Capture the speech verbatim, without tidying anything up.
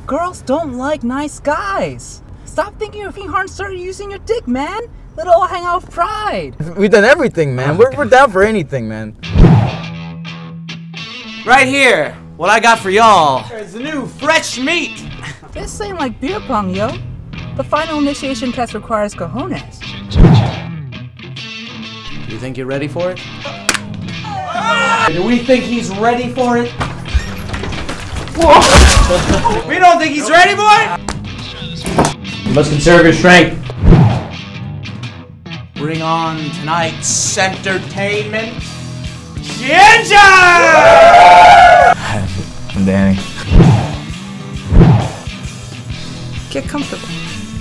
Girls don't like nice guys. Stop thinking you're being hard and start using your dick, man. Let it all hang out with pride. We've done everything, man. We're, we're down for anything, man. Right here, what I got for y'all is the new fresh meat. This ain't like beer pong, yo. The final initiation test requires cojones. You think you're ready for it? Do we think he's ready for it? Whoa. We don't think he's ready for it? You must conserve your strength. Bring on tonight's entertainment. Ginger! I'm Danny. Get comfortable.